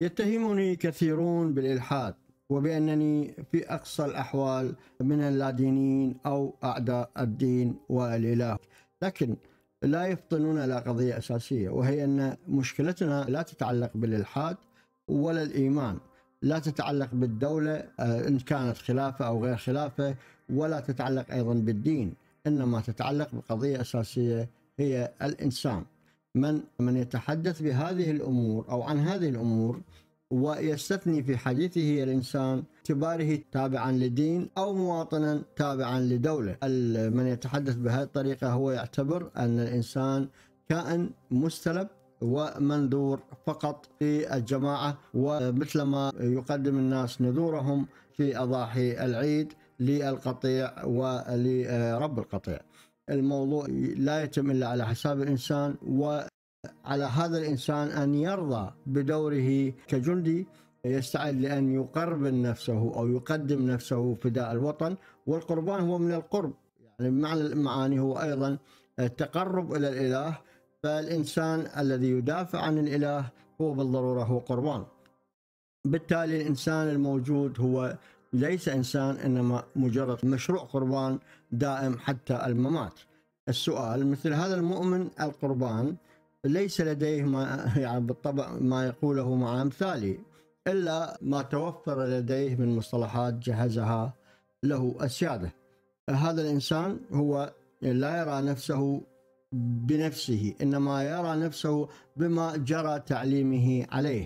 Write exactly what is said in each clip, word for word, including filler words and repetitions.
يتهمني كثيرون بالإلحاد وبأنني في أقصى الأحوال من اللادينيين أو أعداء الدين والإله، لكن لا يفطنون إلى قضية أساسية، وهي أن مشكلتنا لا تتعلق بالإلحاد ولا الإيمان، لا تتعلق بالدولة إن كانت خلافة أو غير خلافة، ولا تتعلق أيضا بالدين، إنما تتعلق بقضية أساسية هي الإنسان. من من يتحدث بهذه الأمور أو عن هذه الأمور ويستثني في حديثه الإنسان اعتباره تابعا لدين أو مواطنا تابعا لدولة. من يتحدث بهذه الطريقة هو يعتبر أن الإنسان كائن مستلب ومنذور فقط في الجماعة، ومثلما يقدم الناس نذورهم في أضاحي العيد للقطيع ولرب القطيع. الموضوع لا يتم إلا على حساب الإنسان، وعلى هذا الإنسان أن يرضى بدوره كجندي يستعد لأن يقرب نفسه أو يقدم نفسه فداء الوطن، والقربان هو من القرب، يعني بمعنى المعاني هو أيضا التقرب إلى الإله، فالإنسان الذي يدافع عن الإله هو بالضرورة هو قربان. بالتالي الإنسان الموجود هو ليس إنسان، إنما مجرد مشروع قربان دائم حتى الممات. السؤال: مثل هذا المؤمن القربان ليس لديه ما يعني بالطبع ما يقوله مع أمثاله، إلا ما توفر لديه من مصطلحات جهزها له السيادة. هذا الإنسان هو لا يرى نفسه بنفسه، إنما يرى نفسه بما جرى تعليمه عليه،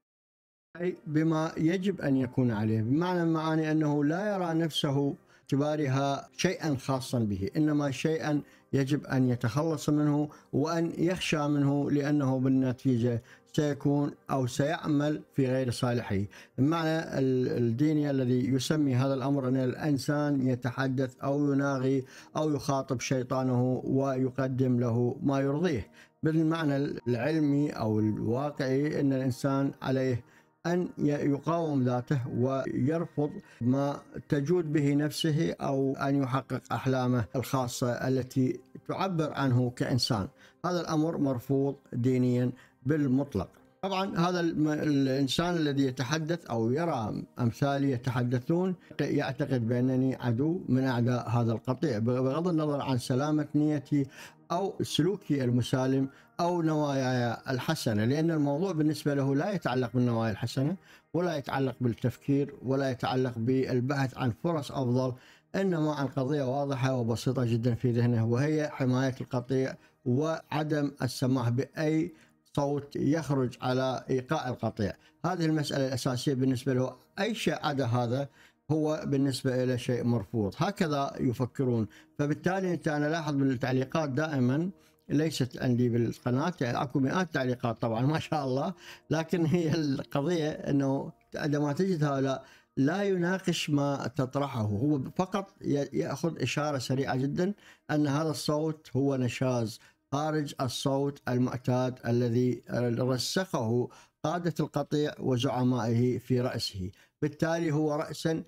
أي بما يجب أن يكون عليه، بمعنى المعاني أنه لا يرى نفسه اعتبارها شيئا خاصا به، إنما شيئا يجب أن يتخلص منه وأن يخشى منه، لأنه بالنتيجة سيكون أو سيعمل في غير صالحه. المعنى الديني الذي يسمي هذا الأمر أن الإنسان يتحدث أو يناغي أو يخاطب شيطانه ويقدم له ما يرضيه. بالمعنى العلمي أو الواقعي أن الإنسان عليه أن يقاوم ذاته ويرفض ما تجود به نفسه، أو أن يحقق أحلامه الخاصة التي تعبر عنه كإنسان. هذا الأمر مرفوض دينيا بالمطلق. طبعا هذا الإنسان الذي يتحدث أو يرى أمثالي يتحدثون يعتقد بأنني عدو من أعداء هذا القطيع، بغض النظر عن سلامة نيتي أو سلوكي المسالم أو نواياي الحسنة، لأن الموضوع بالنسبة له لا يتعلق بالنوايا الحسنة، ولا يتعلق بالتفكير، ولا يتعلق بالبحث عن فرص أفضل، إنما عن قضية واضحة وبسيطة جدا في ذهنه، وهي حماية القطيع وعدم السماح بأي صوت يخرج على إيقاع القطيع. هذه المسألة الأساسية بالنسبة له، أي شيء عدا هذا هو بالنسبة إلى شيء مرفوض. هكذا يفكرون. فبالتالي أنت أنا لاحظ بالتعليقات دائما، ليست عندي بالقناة أكو مئات تعليقات طبعا ما شاء الله، لكن هي القضية أنه عندما تجد هؤلاء لا يناقش ما تطرحه، هو فقط يأخذ إشارة سريعة جدا أن هذا الصوت هو نشاز خارج الصوت المعتاد الذي رسخه قادة القطيع وزعمائه في رأسه. بالتالي هو رأسا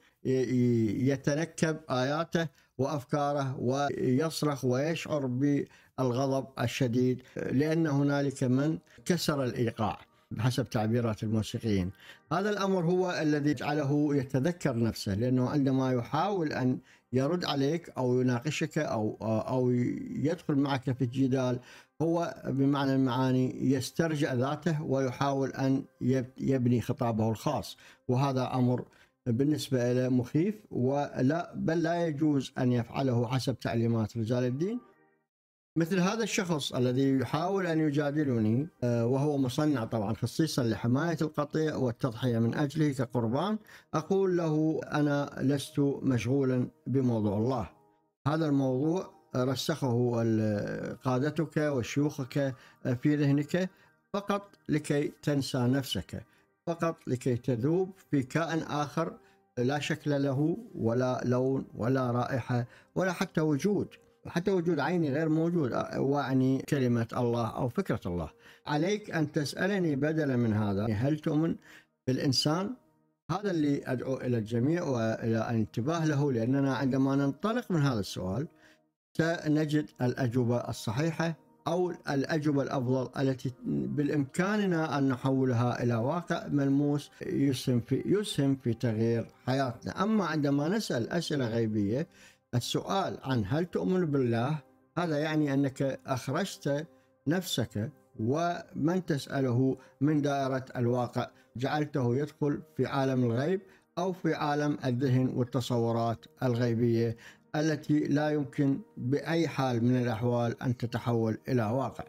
يتنكب آياته وأفكاره ويصرخ ويشعر بالغضب الشديد، لأن هنالك من كسر الإيقاع بحسب تعبيرات الموسيقيين. هذا الأمر هو الذي جعله يتذكر نفسه، لأنه عندما يحاول أن يرد عليك أو يناقشك أو أو يدخل معك في الجدال، هو بمعنى المعاني يسترجع ذاته ويحاول أن يبني خطابه الخاص، وهذا أمر بالنسبة له مخيف، ولا بل لا يجوز أن يفعله حسب تعليمات رجال الدين. مثل هذا الشخص الذي يحاول أن يجادلني وهو مصنع طبعا خصيصا لحماية القطيع والتضحية من أجله كقربان، أقول له أنا لست مشغولا بموضوع الله. هذا الموضوع رسخه قادتك وشيوخك في ذهنك فقط لكي تنسى نفسك، فقط لكي تذوب في كائن آخر لا شكل له ولا لون ولا رائحة ولا حتى وجود، حتى وجود عيني غير موجود، واعني كلمة الله أو فكرة الله. عليك أن تسألني بدلا من هذا، هل تؤمن بالإنسان؟ هذا اللي أدعو إلى الجميع وإلى الانتباه له، لأننا عندما ننطلق من هذا السؤال سنجد الأجوبة الصحيحة أو الأجوبة الأفضل التي بالإمكاننا أن نحولها إلى واقع ملموس يسهم في يسهم في تغيير حياتنا. أما عندما نسأل أسئلة غيبية، السؤال عن هل تؤمن بالله، هذا يعني أنك أخرجت نفسك ومن تسأله من دائرة الواقع، جعلته يدخل في عالم الغيب أو في عالم الذهن والتصورات الغيبية التي لا يمكن بأي حال من الأحوال أن تتحول إلى واقع.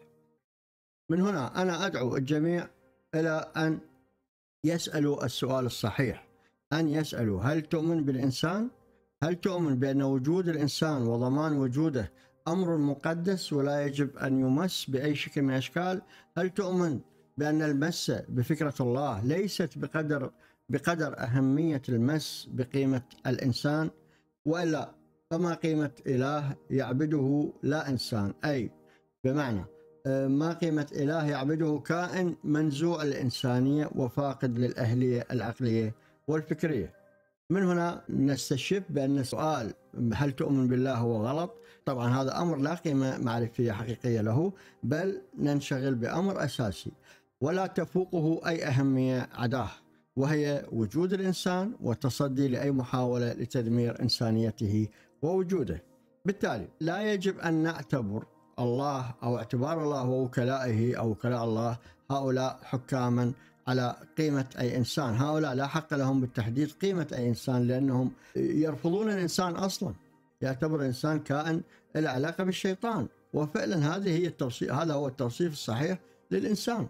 من هنا أنا أدعو الجميع إلى أن يسألوا السؤال الصحيح، أن يسألوا: هل تؤمن بالإنسان؟ هل تؤمن بأن وجود الإنسان وضمان وجوده أمر مقدس ولا يجب أن يمس بأي شكل من الأشكال؟ هل تؤمن بأن المس بفكرة الله ليست بقدر بقدر أهمية المس بقيمة الإنسان؟ وإلا فما قيمة إله يعبده لا إنسان؟ أي بمعنى ما قيمة إله يعبده كائن منزوع الإنسانية وفاقد للأهلية العقلية والفكرية. من هنا نستشف بأن السؤال هل تؤمن بالله هو غلط. طبعا هذا أمر لا قيمة معرفية حقيقية له، بل ننشغل بأمر أساسي ولا تفوقه أي أهمية عداه، وهي وجود الإنسان والتصدي لأي محاولة لتدمير إنسانيته ووجوده. بالتالي لا يجب أن نعتبر الله أو اعتبار الله ووكلائه أو وكلاء الله هؤلاء حكاما على قيمة أي إنسان. هؤلاء لا حق لهم بالتحديد قيمة أي إنسان، لأنهم يرفضون الإنسان أصلا، يعتبر الإنسان كائن له علاقة بالشيطان، وفعلا هذه هي التوصيف، هذا هو التوصيف الصحيح للإنسان.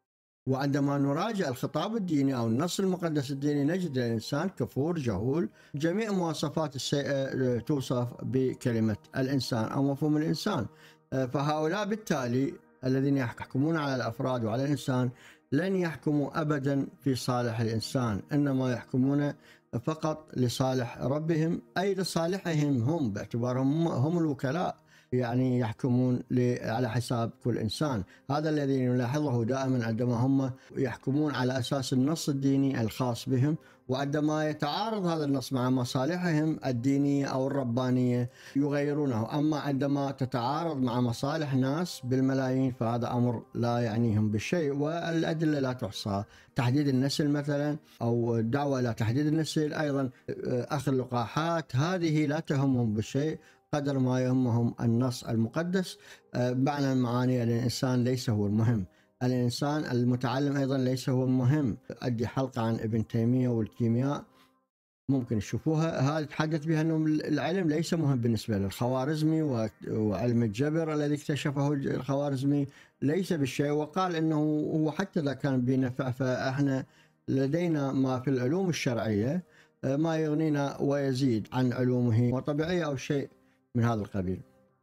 وعندما نراجع الخطاب الديني أو النص المقدس الديني نجد الإنسان كفور جهول، جميع مواصفات السيئة توصف بكلمة الإنسان أو مفهوم الإنسان. فهؤلاء بالتالي الذين يحكمون على الأفراد وعلى الإنسان لن يحكموا أبدا في صالح الإنسان، إنما يحكمون فقط لصالح ربهم، أي لصالحهم هم باعتبارهم هم الوكلاء، يعني يحكمون على حساب كل إنسان. هذا الذي نلاحظه دائما عندما هم يحكمون على أساس النص الديني الخاص بهم، وعندما يتعارض هذا النص مع مصالحهم الدينية أو الربانية يغيرونه. أما عندما تتعارض مع مصالح ناس بالملايين فهذا أمر لا يعنيهم بالشيء، والأدلة لا تحصى. تحديد النسل مثلا أو الدعوة إلى تحديد النسل، أيضا أخذ اللقاحات، هذه لا تهمهم بالشيء قدر ما يهمهم النص المقدس. معنى المعاني الإنسان ليس هو المهم، الإنسان المتعلم أيضا ليس هو المهم. أدي حلقة عن ابن تيمية والكيمياء ممكن تشوفوها، هذا تحدث بها أنه العلم ليس مهم بالنسبة للخوارزمي، وعلم الجبر الذي اكتشفه الخوارزمي ليس بالشيء، وقال أنه هو حتى إذا كان بنفع فإحنا لدينا ما في العلوم الشرعية ما يغنينا ويزيد عن علومه وطبيعية أو شيء من هذا القبيل.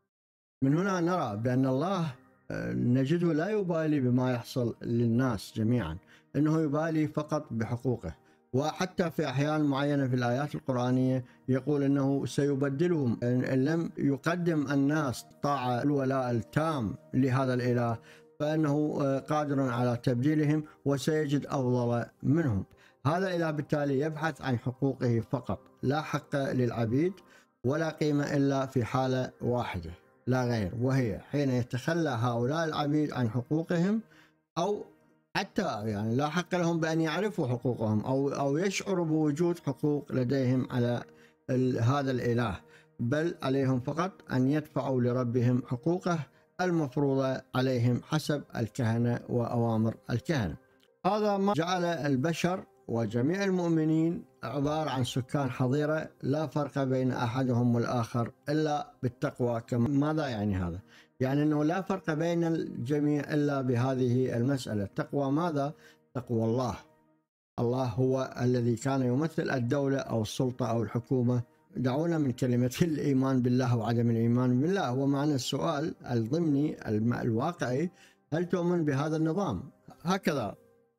من هنا نرى بأن الله نجده لا يبالي بما يحصل للناس جميعا، إنه يبالي فقط بحقوقه. وحتى في أحيان معينة في الآيات القرآنية يقول أنه سيبدلهم إن لم يقدم الناس طاعة الولاء التام لهذا الإله، فإنه قادر على تبديلهم وسيجد أفضل منهم. هذا الإله بالتالي يبحث عن حقوقه فقط، لا حق للعبيد ولا قيمة إلا في حالة واحدة لا غير، وهي حين يتخلى هؤلاء العبيد عن حقوقهم، أو حتى يعني لا حق لهم بأن يعرفوا حقوقهم أو أو يشعروا بوجود حقوق لديهم على هذا الإله، بل عليهم فقط أن يدفعوا لربهم حقوقه المفروضة عليهم حسب الكهنة وأوامر الكهنة. هذا ما جعل البشر وجميع المؤمنين عبارة عن سكان حظيرة لا فرق بين أحدهم والآخر إلا بالتقوى. ماذا يعني هذا؟ يعني أنه لا فرق بين الجميع إلا بهذه المسألة. تقوى ماذا؟ تقوى الله. الله هو الذي كان يمثل الدولة أو السلطة أو الحكومة. دعونا من كلمة الإيمان بالله وعدم الإيمان بالله، ومعنى السؤال الضمني الواقعي: هل تؤمن بهذا النظام؟ هكذا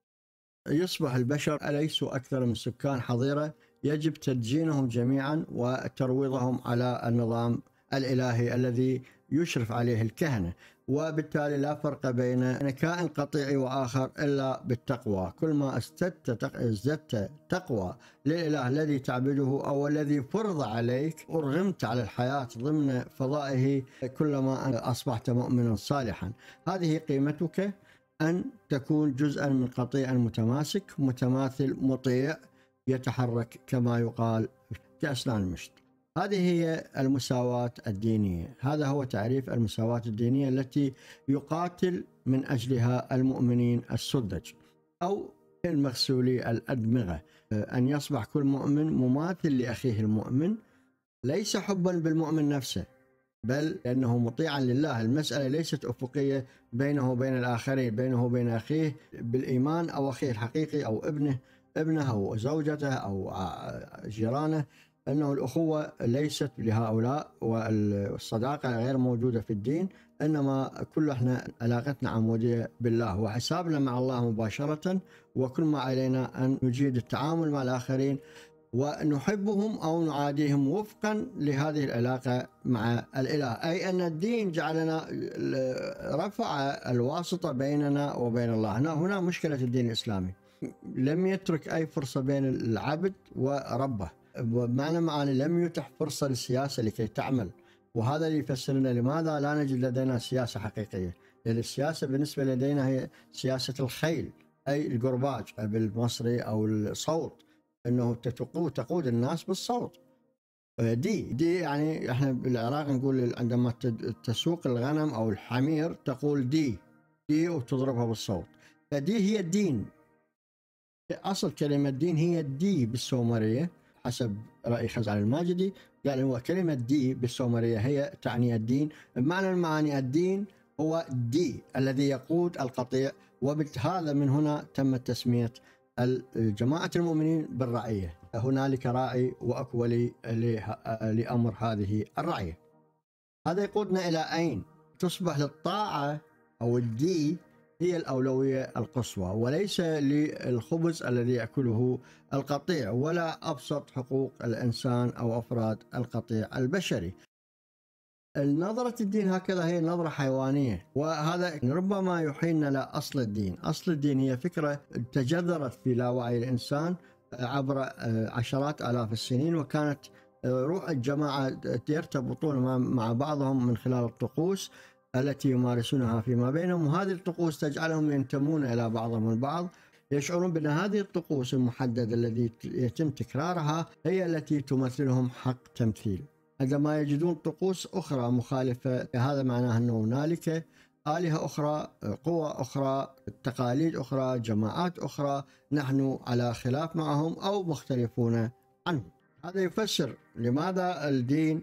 يصبح البشر أليسوا أكثر من سكان حظيرة يجب تدجينهم جميعا وترويضهم على النظام الإلهي الذي يشرف عليه الكهنة. وبالتالي لا فرق بين كائن قطيعي وآخر إلا بالتقوى. كل ما ازددت ازددت تقوى للإله الذي تعبده أو الذي فرض عليك أرغمت على الحياة ضمن فضائه، كلما أصبحت مؤمنا صالحا. هذه قيمتك، أن تكون جزءا من قطيع متماسك متماثل مطيع يتحرك كما يقال كأسنان المشط. هذه هي المساواة الدينية. هذا هو تعريف المساواة الدينية التي يقاتل من أجلها المؤمنين السذج أو المغسولي الأدمغة، أن يصبح كل مؤمن مماثل لأخيه المؤمن، ليس حبا بالمؤمن نفسه بل لأنه مطيعا لله. المسألة ليست أفقية بينه وبين الآخرين، بينه وبين أخيه بالإيمان أو أخيه الحقيقي أو ابنه ابنه أو زوجته أو جيرانه، أنه الأخوة ليست لهؤلاء والصداقة غير موجودة في الدين، إنما كل احنا علاقتنا عمودية بالله وحسابنا مع الله مباشرة، وكل ما علينا أن نجيد التعامل مع الآخرين ونحبهم أو نعاديهم وفقا لهذه العلاقة مع الإله. أي أن الدين جعلنا رفع الواسطة بيننا وبين الله. هنا هنا مشكلة الدين الإسلامي، لم يترك أي فرصة بين العبد وربه، بمعنى معاني لم يتح فرصة للسياسة لكي تعمل. وهذا اللي يفسر لنا لماذا لا نجد لدينا سياسة حقيقية، لأن السياسة بالنسبة لدينا هي سياسة الخيل، أي القرباج بالمصري أو الصوت، أنه تقود الناس بالصوت. دي دي يعني احنا بالعراق نقول عندما تسوق الغنم أو الحمير تقول دي دي وتضربها بالصوت، فدي هي الدين. أصل كلمة دين هي دي بالسومرية حسب رأي خزعل الماجدي، قال هو كلمة دي بالسومرية هي تعني الدين. بمعنى المعاني الدين هو دي الذي يقود القطيع، وبهذا من هنا تم تسمية جماعة المؤمنين بالرعية. هنالك راعي وأكو ولي لأمر هذه الرعية. هذا يقودنا إلى أين؟ تصبح للطاعة أو الدي هي الأولوية القصوى، وليس للخبز الذي يأكله القطيع ولا أبسط حقوق الإنسان أو أفراد القطيع البشري. النظرة الدين هكذا هي نظرة حيوانية، وهذا ربما يحيلنا لأصل الدين. أصل الدين هي فكرة تجذرت في لاوعي الإنسان عبر عشرات آلاف السنين، وكانت روح الجماعة يرتبطون مع بعضهم من خلال الطقوس التي يمارسونها فيما بينهم، وهذه الطقوس تجعلهم ينتمون إلى بعضهم البعض، يشعرون بأن هذه الطقوس المحددة التي يتم تكرارها هي التي تمثلهم حق تمثيل. عندما يجدون طقوس أخرى مخالفة، هذا معناه أن هنالك آلهة أخرى، قوى أخرى، تقاليد أخرى، جماعات أخرى نحن على خلاف معهم أو مختلفون عنهم. هذا يفسر لماذا الدين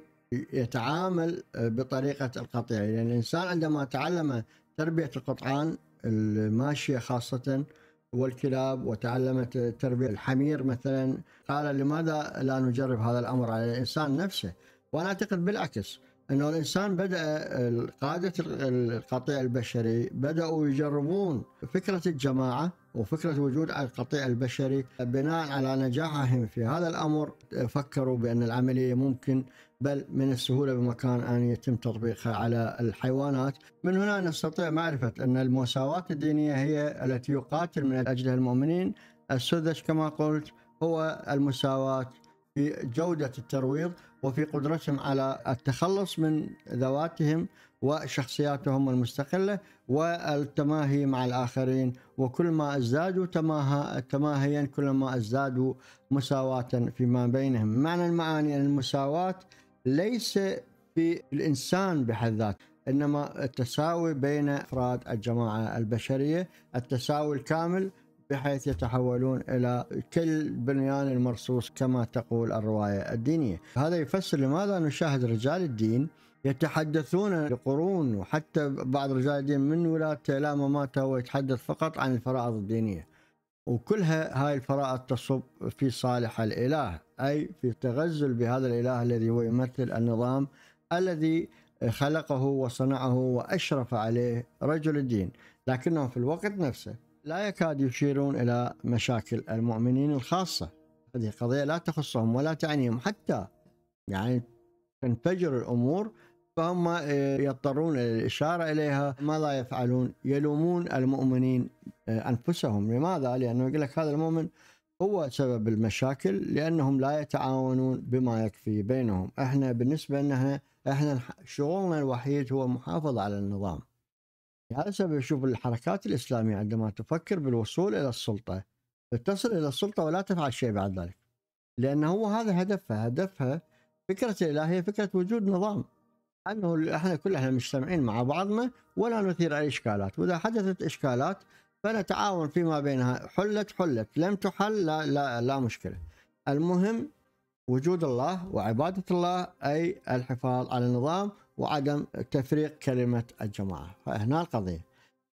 يتعامل بطريقة القطيع، لأن يعني الإنسان عندما تعلم تربية القطعان الماشية خاصة والكلاب، وتعلمت تربية الحمير مثلا، قال لماذا لا نجرب هذا الأمر على الإنسان نفسه؟ وأنا أعتقد بالعكس، أنه الإنسان بدأ قادة القطيع البشري بدأوا يجربون فكرة الجماعة وفكرة وجود القطيع البشري. بناء على نجاحهم في هذا الأمر فكروا بأن العملية ممكن بل من السهولة بمكان أن يتم تطبيقها على الحيوانات. من هنا نستطيع معرفة أن المساواة الدينية هي التي يقاتل من أجلها المؤمنين السذج كما قلت، هو المساواة في جودة الترويض وفي قدرتهم على التخلص من ذواتهم وشخصياتهم المستقلة والتماهي مع الآخرين. وكل ما ازدادوا تماهيا كلما ازدادوا مساواة فيما بينهم. معنى المعاني أن المساواة ليس في الإنسان بحد ذاته، إنما التساوي بين أفراد الجماعة البشرية، التساوي الكامل بحيث يتحولون إلى كل بنيان المرصوص كما تقول الرواية الدينية. هذا يفسر لماذا نشاهد رجال الدين يتحدثون لقرون، وحتى بعض رجال الدين من ولادته إلى مماته هو يتحدث فقط عن الفرائض الدينية، وكلها هاي الفرائض تصب في صالح الإله، أي في التغزل بهذا الإله الذي هو يمثل النظام الذي خلقه وصنعه وأشرف عليه رجل الدين. لكنهم في الوقت نفسه لا يكاد يشيرون إلى مشاكل المؤمنين الخاصة. هذه قضية لا تخصهم ولا تعنيهم، حتى يعني تنفجر الأمور فهم يضطرون الإشارة إليها. ماذا يفعلون؟ يلومون المؤمنين أنفسهم. لماذا؟ لأنه يقول لك هذا المؤمن هو سبب المشاكل، لأنهم لا يتعاونون بما يكفي بينهم. احنا بالنسبة لنا احنا شغلنا الوحيد هو محافظة على النظام. لهذا السبب شوف الحركات الإسلامية عندما تفكر بالوصول إلى السلطة تصل إلى السلطة ولا تفعل شيء بعد ذلك، لأن هو هذا هدفها. هدفها فكرة الإلهية، فكرة وجود نظام، أنه احنا كلنا مجتمعين مع بعضنا ولا نثير أي إشكالات، وإذا حدثت إشكالات فنتعاون فيما بينها. حلت حلت، لم تحل لا لا, لا مشكلة. المهم وجود الله وعبادة الله، أي الحفاظ على النظام وعدم تفريق كلمة الجماعة. فهنا القضية.